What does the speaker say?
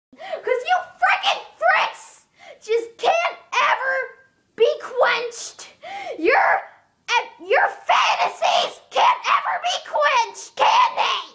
Because you freaking fricks just can't ever be quenched. Your fantasies can't ever be quenched, can they?